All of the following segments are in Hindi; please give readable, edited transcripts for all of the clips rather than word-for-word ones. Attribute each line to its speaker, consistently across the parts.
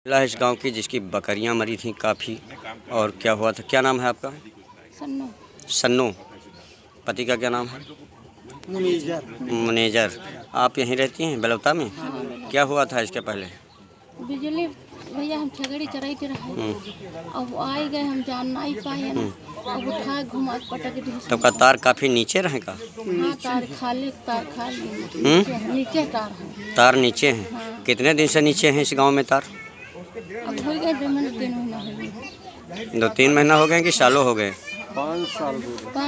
Speaker 1: महिला है इस गांव की जिसकी बकरियां मरी थीं काफ़ी। और क्या हुआ था? क्या नाम है आपका?
Speaker 2: सन्नो।
Speaker 1: सन्नो। पति का क्या नाम है? मुनेजर। आप यहीं रहती हैं बेलौता में?
Speaker 2: हाँ,
Speaker 1: क्या हुआ था इसके पहले?
Speaker 2: बिजली भैया हम छगड़ी चढ़ाई के रहे। अब आए गए हम जान नहीं पाए ना। अब उठा घुमा पटक दी।
Speaker 1: तब का तार काफ़ी नीचे रहेगा?
Speaker 2: हाँ, तार खाली नीचे तार है।
Speaker 1: तार नीचे हैं?
Speaker 2: हाँ।
Speaker 1: कितने दिन से नीचे हैं इस गांव में तार?
Speaker 2: अब हो गए 2 महीने 3 महीना हो गए।
Speaker 1: 2-3 महीना हो गए कि सालों हो गए?
Speaker 2: 5 साल।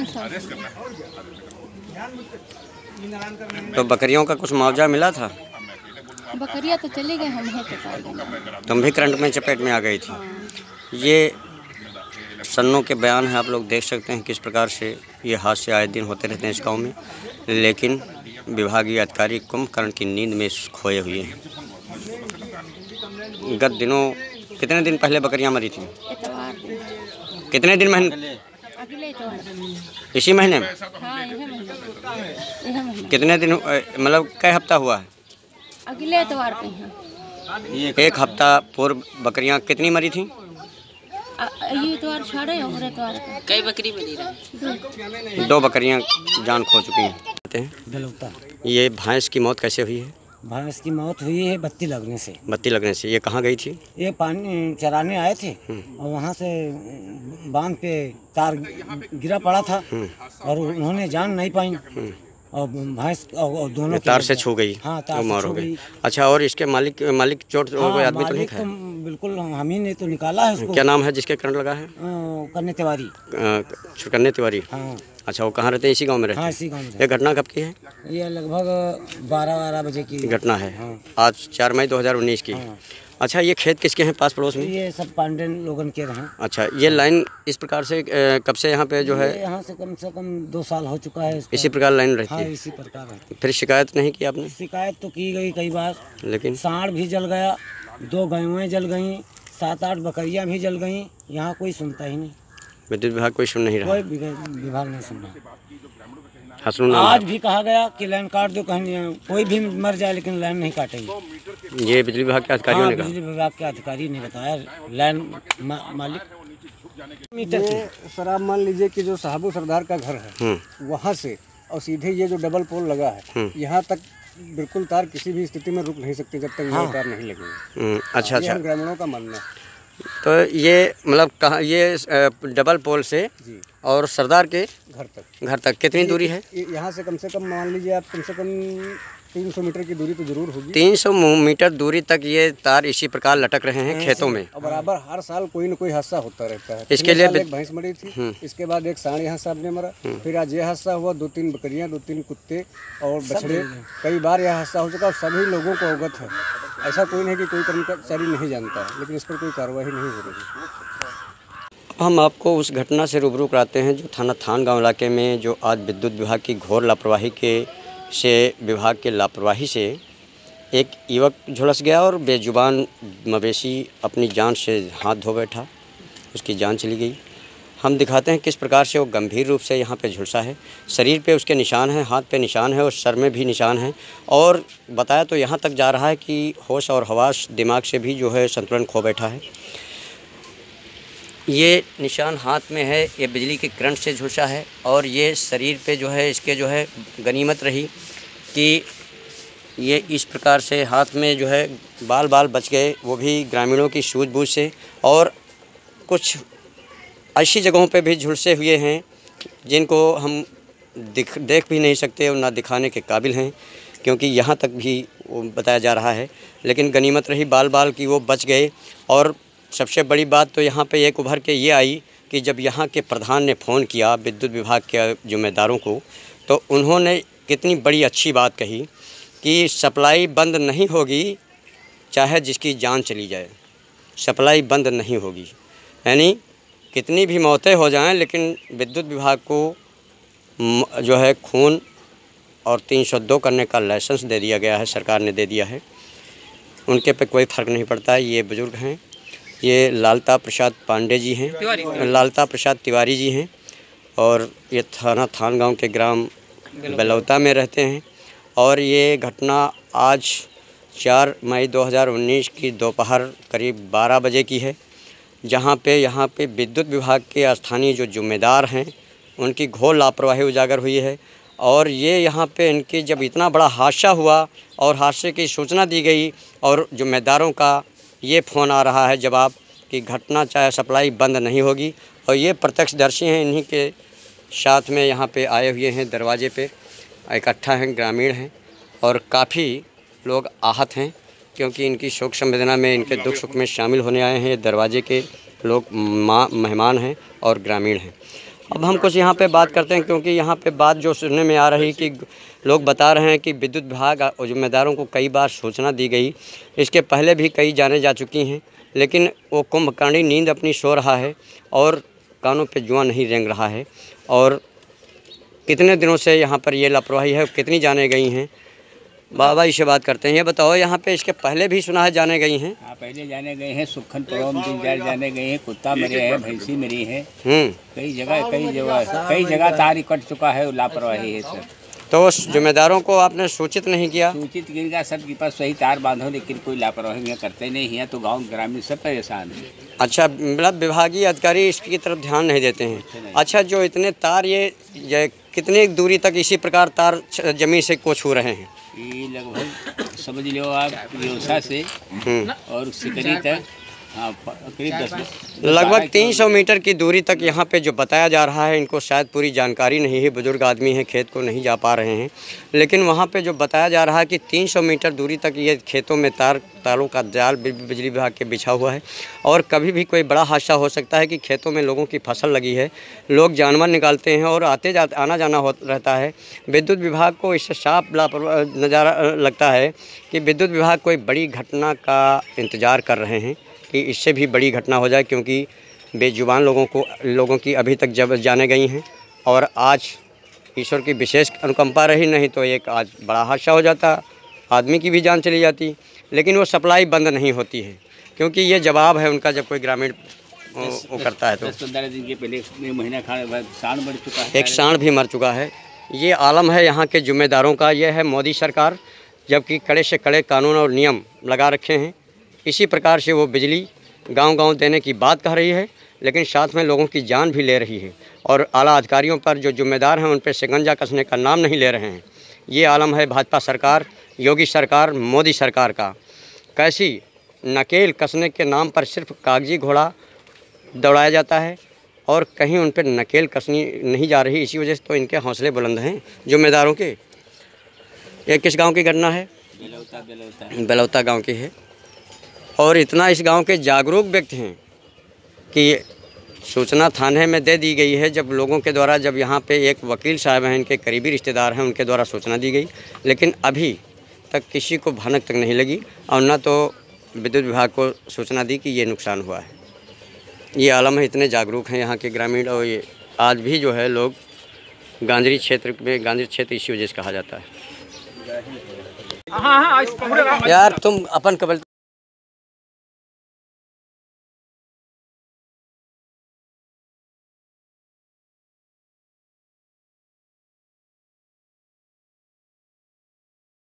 Speaker 1: तो बकरियों का कुछ मुआवजा मिला था?
Speaker 2: बकरिया तो चले गए, हम है तो
Speaker 1: तुम भी करंट में चपेट में आ गई थी?
Speaker 2: हाँ।
Speaker 1: ये सन्नों के बयान है, आप लोग देख सकते हैं किस प्रकार से ये हादसे आए दिन होते रहते हैं इस गांव में। लेकिन विभागीय अधिकारी कुंभकर्ण की नींद में खोए हुए हैं। गत दिनों कितने दिन पहले बकरियां मरी थी? कितने दिन महीने?
Speaker 2: अगले इतवार।
Speaker 1: इसी महीने में?
Speaker 2: हाँ, यह महीना।
Speaker 1: कितने दिन मतलब कई हफ्ता हुआ है?
Speaker 2: अगले इतवार के हैं।
Speaker 1: एक हफ्ता पूर्व बकरियां कितनी मरी थी?
Speaker 2: ये इतवार छोड़े और इतवार कई बकरी मरी रही।
Speaker 1: 2 बकरियां जान खो चुकी हैं।
Speaker 3: बेलौता।
Speaker 1: ये भैंस की मौत कैसे हुई है?
Speaker 3: भैंस की मौत हुई है बत्ती लगने से।
Speaker 1: बत्ती लगने से। ये कहाँ गई थी?
Speaker 3: ये पानी चराने आए थे और वहाँ से बांध पे तार गिरा पड़ा था और उन्होंने जान नहीं पाई और भैंस और दोनों
Speaker 1: तार से छू गई?
Speaker 3: हाँ, तार से छू गई।
Speaker 1: अच्छा, और इसके मालिक चोट
Speaker 3: हाँ,
Speaker 1: आदमी तो नहीं खाया?
Speaker 3: बिल्कुल हम ही ने तो निकाला है उसको।
Speaker 1: क्या नाम है जिसके करंट लगा है?
Speaker 3: कन्ने तिवारी।
Speaker 1: कन्ने तिवारी।
Speaker 3: हाँ।
Speaker 1: अच्छा, वो कहाँ रहते हैं? इसी गांव में रहते हैं?
Speaker 3: हाँ, इसी गाँव में।
Speaker 1: ये घटना कब की है?
Speaker 3: ये लगभग 12 बजे की
Speaker 1: घटना है।
Speaker 3: हाँ।
Speaker 1: आज 4 मई 2019 की।
Speaker 3: हाँ।
Speaker 1: अच्छा, ये खेत किसके हैं पास पड़ोस में?
Speaker 3: ये सब पांडे लोगन के रहे।
Speaker 1: अच्छा, ये लाइन इस प्रकार से कब से यहाँ पे जो है?
Speaker 3: यहाँ से कम 2 साल हो चुका है इसका।
Speaker 1: इसी प्रकार लाइन रहती
Speaker 3: हाँ,
Speaker 1: है?
Speaker 3: इसी प्रकार रहती है।
Speaker 1: फिर शिकायत नहीं की आपने?
Speaker 3: शिकायत तो की गई कई बार,
Speaker 1: लेकिन
Speaker 3: सांड भी जल गया, 2 गायें जल गईं, 7-8 बकरियां भी जल गईं। यहाँ कोई सुनता ही नहीं।
Speaker 1: विद्युत विभाग कोई सुन नहीं रहा?
Speaker 3: कोई विभाग नहीं सुन रहा।
Speaker 1: हसनू
Speaker 3: आज भी कहा गया कि लाइन काट दो, कहीं कोई भी मर जाए लेकिन लाइन नहीं काटेंगे।
Speaker 1: ये बिजली विभाग के अधिकारियों
Speaker 3: हाँ,
Speaker 1: ने कहा?
Speaker 3: बिजली विभाग के अधिकारी ने बताया लाइन मालिक मीटर
Speaker 4: ये सर आप मान लीजिए कि जो साहबू सरदार का घर है वहाँ से और सीधे ये जो डबल पोल लगा है यहाँ तक बिल्कुल तार किसी भी स्थिति में रुक नहीं सकती जब तक ये तार नहीं लगेंगे।
Speaker 1: अच्छा।
Speaker 4: ये ग्रामीणों का मानना है।
Speaker 1: तो ये मतलब कहाँ ये डबल पोल से और सरदार के घर तक कितनी दूरी है?
Speaker 4: यहाँ से कम मान लीजिए आप कम से कम 300 मीटर की दूरी तो जरूर होगी।
Speaker 1: 300 मीटर दूरी तक ये तार इसी प्रकार लटक रहे हैं खेतों में।
Speaker 4: और बराबर हर साल कोई न कोई हादसा होता रहता है।
Speaker 1: इसके लिए
Speaker 4: एक भैंस मरी थी, इसके बाद एक सांड यहाँ सामने मरा, फिर आज ये हादसा हुआ, 2-3 बकरियां, 2-3 कुत्ते और बछड़े। कई बार यह हादसा हो चुका और सभी लोगों को अवगत है। ऐसा कोई नहीं कि कोई कर्मचारी नहीं जानता है, लेकिन इस पर कोई कार्रवाई नहीं हो रही।
Speaker 1: हम आपको उस घटना से रूबरू कराते हैं जो थाना थान गाँव इलाके में जो आज विद्युत विभाग की घोर लापरवाही विभाग के लापरवाही से एक युवक झुलस गया और बेजुबान मवेशी अपनी जान से हाथ धो बैठा, उसकी जान चली गई। हम दिखाते हैं किस प्रकार से वो गंभीर रूप से यहाँ पे झुलसा है। शरीर पे उसके निशान हैं, हाथ पे निशान है और सर में भी निशान हैं। और बताया तो यहाँ तक जा रहा है कि होश और हवास दिमाग से भी जो है संतुलन खो बैठा है। ये निशान हाथ में है, ये बिजली के करंट से झुलसा है और ये शरीर पे जो है इसके जो है गनीमत रही कि ये इस प्रकार से हाथ में जो है बाल बच गए, वो भी ग्रामीणों की सूझबूझ से। और कुछ ऐसी जगहों पे भी झुलसे हुए हैं जिनको हम देख भी नहीं सकते और ना दिखाने के काबिल हैं, क्योंकि यहाँ तक भी वो बताया जा रहा है। लेकिन गनीमत रही बाल की वो बच गए। और सबसे बड़ी बात तो यहाँ पे एक उभर के ये आई कि जब यहाँ के प्रधान ने फ़ोन किया विद्युत विभाग के जिम्मेदारों को, तो उन्होंने कितनी बड़ी अच्छी बात कही कि सप्लाई बंद नहीं होगी चाहे जिसकी जान चली जाए, सप्लाई बंद नहीं होगी। यानी कितनी भी मौतें हो जाएं, लेकिन विद्युत विभाग को जो है खून और 302 करने का लाइसेंस दे दिया गया है, सरकार ने दे दिया है। उनके पे कोई फ़र्क नहीं पड़ता है। ये बुज़ुर्ग हैं, ये लालता प्रसाद पांडे जी हैं, लालता प्रसाद तिवारी जी हैं और ये थाना थान गांव के ग्राम बेलौता में रहते हैं। और ये घटना आज 4 मई 2019 की दोपहर करीब 12 बजे की है, जहाँ पे यहाँ पे विद्युत विभाग के स्थानीय जो जिम्मेदार हैं उनकी घोर लापरवाही उजागर हुई है। और ये यहाँ पे इनकी जब इतना बड़ा हादसा हुआ और हादसे की सूचना दी गई और जिम्मेदारों का ये फ़ोन आ रहा है जवाब कि घटना चाहे सप्लाई बंद नहीं होगी। और ये प्रत्यक्षदर्शी हैं, इन्हीं के साथ में यहाँ पे आए हुए हैं, दरवाजे पे इकट्ठा हैं, ग्रामीण हैं और काफ़ी लोग आहत हैं क्योंकि इनकी शोक संवेदना में, इनके दुख सुख में शामिल होने आए हैं। दरवाजे के लोग मेहमान हैं और ग्रामीण हैं। अब हम कुछ यहाँ पे बात करते हैं क्योंकि यहाँ पे बात जो सुनने में आ रही कि लोग बता रहे हैं कि विद्युत विभाग और जिम्मेदारों को कई बार सूचना दी गई, इसके पहले भी कई जाने जा चुकी हैं, लेकिन वो कुंभकर्णी नींद अपनी सो रहा है और कानों पे जुआ नहीं रेंग रहा है। और कितने दिनों से यहाँ पर ये लापरवाही है, कितनी जाने गई हैं, बाबा जी से बात करते हैं। ये बताओ, यहाँ पे इसके पहले भी सुना है जाने गई हैं?
Speaker 5: हाँ, पहले जाने गए हैं, सुखन परोम दिन जाने गए हैं, कुत्ता मरे हैं, भैंसी मरी है, कई जगह तार कट चुका है, लापरवाही है सर।
Speaker 1: तो जिम्मेदारों को आपने सूचित नहीं किया?
Speaker 5: सूचित करेगा, सबके पास सही तार बांधो, लेकिन कोई लापरवाही करते नहीं है, तो गाँव ग्रामीण सब परेशान है।
Speaker 1: अच्छा, मतलब विभागीय अधिकारी इसकी तरफ ध्यान नहीं देते हैं। अच्छा, जो इतने तार ये कितनी दूरी तक इसी प्रकार तार जमीन से को छू रहे हैं?
Speaker 5: ये लगभग समझ लो आप योसा से और सिकरी तक, हाँ, करीब 10
Speaker 1: लगभग 300 मीटर की दूरी तक यहाँ पे जो बताया जा रहा है, इनको शायद पूरी जानकारी नहीं है, बुजुर्ग आदमी हैं, खेत को नहीं जा पा रहे हैं, लेकिन वहाँ पे जो बताया जा रहा है कि 300 मीटर दूरी तक ये खेतों में तारों का जाल बिजली विभाग के बिछा हुआ है। और कभी भी कोई बड़ा हादसा हो सकता है कि खेतों में लोगों की फसल लगी है, लोग जानवर निकालते हैं और आना जाना रहता है। विद्युत विभाग को इससे साफ नज़ारा लगता है कि विद्युत विभाग कोई बड़ी घटना का इंतज़ार कर रहे हैं कि इससे भी बड़ी घटना हो जाए, क्योंकि बेजुबान लोगों की अभी तक जब जाने गई हैं और आज ईश्वर की विशेष अनुकंपा रही, नहीं तो एक आज बड़ा हादसा हो जाता, आदमी की भी जान चली जाती। लेकिन वो सप्लाई बंद नहीं होती है क्योंकि ये जवाब है उनका, जब कोई ग्रामीण वो करता है तो।
Speaker 5: 10-15 दिन के पहले महीना सांड मर चुका है,
Speaker 1: एक सांड भी मर चुका है। ये आलम है यहाँ के जिम्मेदारों का। यह है मोदी सरकार, जबकि कड़े से कड़े कानून और नियम लगा रखे हैं। इसी प्रकार से वो बिजली गांव-गांव देने की बात कह रही है, लेकिन साथ में लोगों की जान भी ले रही है और आला अधिकारियों पर जो जिम्मेदार हैं उन पर शिकंजा कसने का नाम नहीं ले रहे हैं। ये आलम है भाजपा सरकार, योगी सरकार, मोदी सरकार का। कैसी नकेल कसने के नाम पर सिर्फ कागजी घोड़ा दौड़ाया जाता है और कहीं उन पर नकेल कसनी नहीं जा रही। इसी वजह से तो इनके हौसले बुलंद हैं जिम्मेदारों के। ये किस गाँव की घटना है? बेलौता गाँव की है। और इतना इस गांव के जागरूक व्यक्ति हैं कि सूचना थाने में दे दी गई है, जब लोगों के द्वारा, जब यहाँ पे एक वकील साहब हैं, इनके करीबी रिश्तेदार हैं, उनके द्वारा सूचना दी गई, लेकिन अभी तक किसी को भनक तक नहीं लगी और न तो विद्युत विभाग को सूचना दी कि ये नुकसान हुआ है। ये आलम है, इतने जागरूक हैं यहाँ के ग्रामीण। और ये आज भी जो है लोग गांजरी क्षेत्र इसी वजह से कहा जाता है। यार तुम अपन कबल